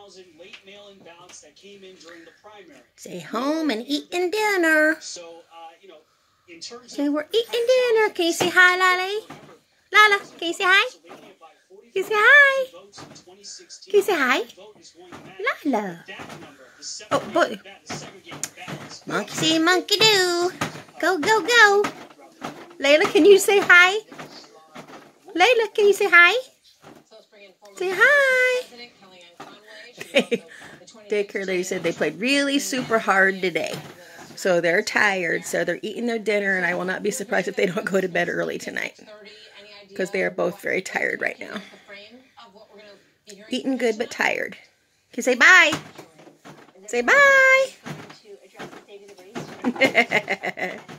Say home and eating dinner. Say we're eating dinner. Can you say hi, Lala? Lala, can you say hi? Can you say hi? Can you say hi? Lala. Oh, boy. Monkey see, monkey do. Go, go, go. Layla, can you say hi? Layla, can you say hi? Say hi. Daycare lady said they played really super hard today. So they're tired. So they're eating their dinner, and I will not be surprised if they don't go to bed early tonight. Because they are both very tired right now. Eating good, but tired. Can you say bye? Say bye.